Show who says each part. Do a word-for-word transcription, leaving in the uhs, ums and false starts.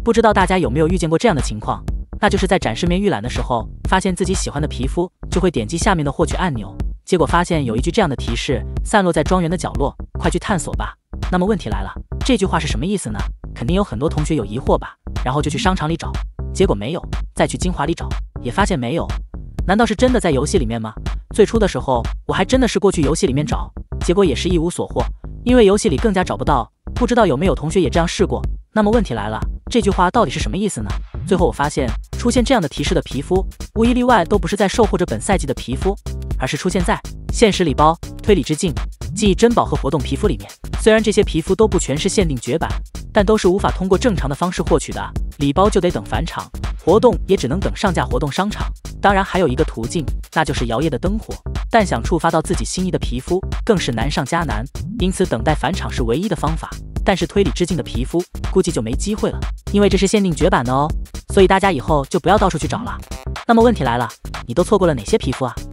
Speaker 1: 不知道大家有没有遇见过这样的情况，那就是在展示面预览的时候，发现自己喜欢的皮肤，就会点击下面的获取按钮，结果发现有一句这样的提示：散落在庄园的角落，快去探索吧。那么问题来了，这句话是什么意思呢？肯定有很多同学有疑惑吧，然后就去商场里找，结果没有，再去精华里找，也发现没有。难道是真的在游戏里面吗？最初的时候，我还真的是过去游戏里面找，结果也是一无所获，因为游戏里更加找不到。不知道有没有同学也这样试过？那么问题来了，这句话到底是什么意思呢？最后我发现，出现这样的提示的皮肤，无一例外都不是在售或者本赛季的皮肤，而是出现在限时礼包、推理之境、记忆珍宝和活动皮肤里面。虽然这些皮肤都不全是限定绝版，但都是无法通过正常的方式获取的。礼包就得等返场，活动也只能等上架活动商场。当然还有一个途径，那就是摇曳的灯火，但想触发到自己心仪的皮肤，更是难上加难，因此等待返场是唯一的方法。但是推理致敬的皮肤估计就没机会了，因为这是限定绝版的哦，所以大家以后就不要到处去找了。那么问题来了，你都错过了哪些皮肤啊？